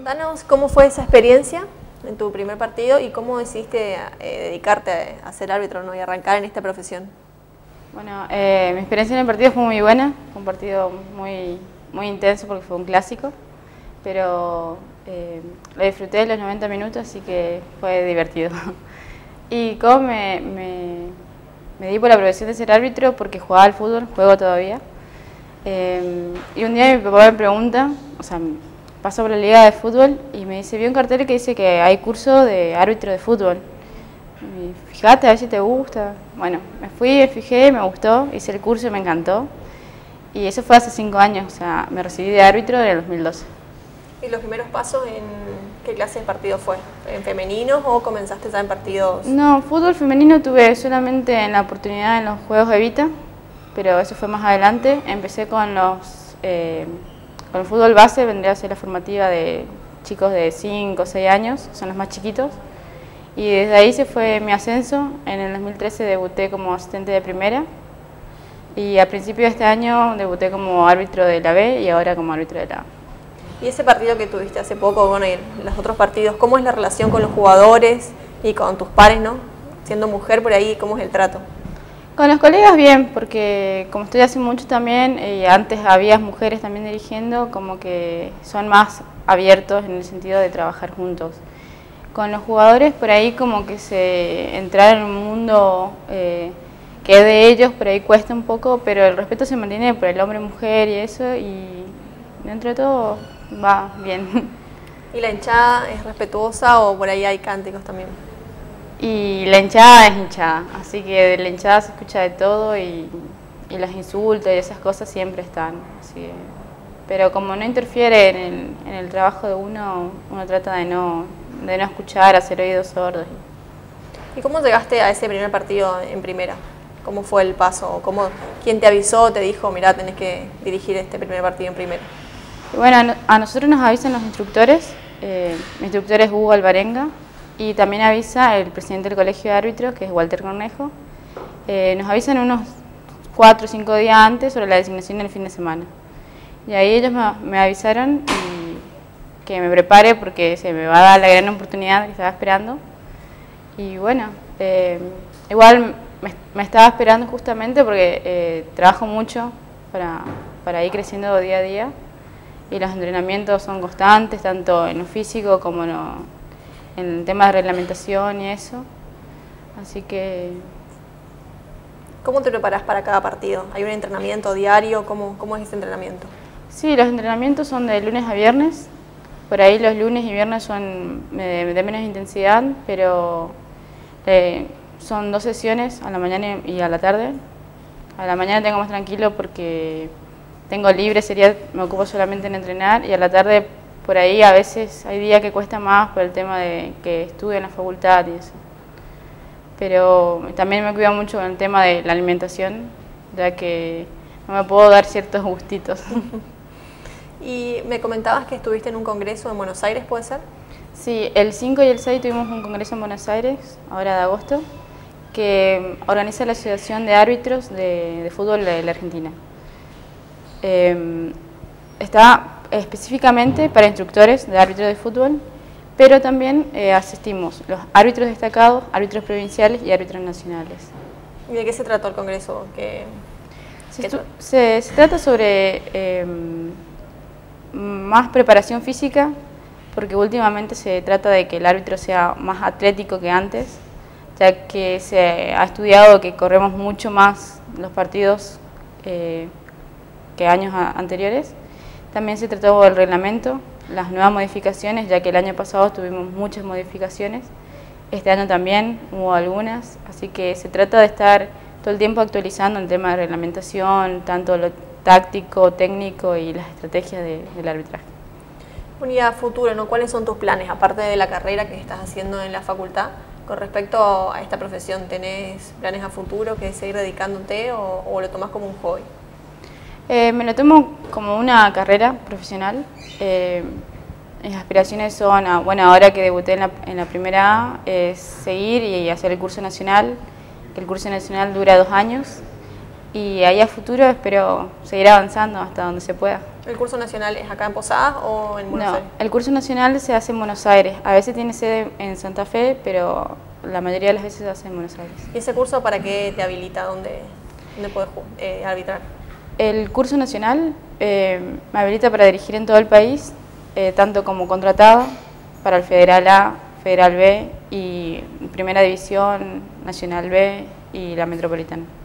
Contanos cómo fue esa experiencia en tu primer partido y cómo decidiste dedicarte a ser árbitro, ¿no? Y arrancar en esta profesión. Bueno, mi experiencia en el partido fue muy buena, fue un partido muy intenso porque fue un clásico, pero lo disfruté de los 90 minutos, así que fue divertido. Y cómo me di por la profesión de ser árbitro porque jugaba al fútbol, juego todavía. Y un día mi papá me pregunta, o sea, paso por la liga de fútbol y me dice, vi un cartel que dice que hay curso de árbitro de fútbol. Y fíjate a ver si te gusta. Bueno, me fui, me fijé, me gustó, hice el curso y me encantó. Y eso fue hace 5 años, o sea, me recibí de árbitro en el 2012. ¿Y los primeros pasos en qué clase de partido fue? ¿En femeninos o comenzaste ya en partidos? No, fútbol femenino tuve solamente en la oportunidad en los Juegos Evita, pero eso fue más adelante. Empecé con el fútbol base, vendría a ser la formativa de chicos de 5 o 6 años, son los más chiquitos. Y desde ahí se fue mi ascenso. En el 2013 debuté como asistente de primera. Y a principio de este año debuté como árbitro de la B y ahora como árbitro de la A. Y ese partido que tuviste hace poco, bueno, y los otros partidos, ¿cómo es la relación con los jugadores y con tus pares, no? Siendo mujer por ahí, ¿cómo es el trato? Con los colegas bien, porque como estoy hace mucho también, y antes había mujeres también dirigiendo, como que son más abiertos en el sentido de trabajar juntos. Con los jugadores por ahí como que entrar en un mundo que es de ellos, por ahí cuesta un poco, pero el respeto se mantiene por el hombre-mujer y eso, y dentro de todo va bien. ¿Y la hinchada es respetuosa o por ahí hay cánticos también? Y la hinchada es hinchada, así que de la hinchada se escucha de todo y los insultos y esas cosas siempre están. Así, pero como no interfiere en el trabajo de uno trata de no escuchar, hacer oídos sordos. ¿Y cómo llegaste a ese primer partido en primera? ¿Cómo fue el paso? ¿Quién te avisó, te dijo, mirá, tenés que dirigir este primer partido en primera? Y bueno, a nosotros nos avisan los instructores, mi instructor es Hugo Alvarenga, y también avisa el presidente del colegio de árbitros, que es Walter Cornejo. Nos avisan unos 4 o 5 días antes sobre la designación del fin de semana. Y ahí ellos me avisaron que me prepare porque se me va a dar la gran oportunidad que estaba esperando. Y bueno, igual me estaba esperando justamente porque trabajo mucho para ir creciendo día a día. Y los entrenamientos son constantes, tanto en lo físico como en el tema de reglamentación y eso. Así que... ¿Cómo te preparas para cada partido? ¿Hay un entrenamiento diario? ¿Cómo es ese entrenamiento? Sí, los entrenamientos son de lunes a viernes. Por ahí los lunes y viernes son de menos intensidad, pero son 2 sesiones, a la mañana y a la tarde. A la mañana tengo más tranquilo porque tengo libre, me ocupo solamente en entrenar, y a la tarde por ahí a veces hay días que cuesta más por el tema de que estudio en la facultad y eso. Pero también me cuido mucho con el tema de la alimentación, ya que no me puedo dar ciertos gustitos. Y me comentabas que estuviste en un congreso en Buenos Aires, ¿puede ser? Sí, el 5 y el 6 tuvimos un congreso en Buenos Aires, ahora de agosto, que organiza la Asociación de Árbitros de Fútbol de la Argentina. Está específicamente para instructores de árbitros de fútbol, pero también asistimos los árbitros destacados, árbitros provinciales y árbitros nacionales. ¿Y de qué se trató el congreso? Se trata sobre más preparación física, porque últimamente se trata de que el árbitro sea más atlético que antes, ya que se ha estudiado que corremos mucho más los partidos que años anteriores. También se trató del reglamento, las nuevas modificaciones, ya que el año pasado tuvimos muchas modificaciones, este año también hubo algunas, así que se trata de estar todo el tiempo actualizando el tema de reglamentación, tanto lo táctico, técnico y las estrategias del arbitraje. Y a futuro, ¿no? ¿Cuáles son tus planes, aparte de la carrera que estás haciendo en la facultad, con respecto a esta profesión? ¿Tenés planes a futuro que seguir dedicándote o lo tomás como un hobby? Me lo tomo como una carrera profesional. Mis aspiraciones son, bueno, ahora que debuté en la primera A, es seguir y hacer el curso nacional, que el curso nacional dura 2 años, y ahí a futuro espero seguir avanzando hasta donde se pueda. ¿El curso nacional es acá en Posadas o en Buenos No, Aires? el curso nacional se hace en Buenos Aires. A veces tiene sede en Santa Fe, pero la mayoría de las veces se hace en Buenos Aires. ¿Y ese curso para qué te habilita? ¿Dónde puedes arbitrar? El curso nacional me habilita para dirigir en todo el país, tanto como contratado para el Federal A, Federal B y Primera División, Nacional B y la Metropolitana.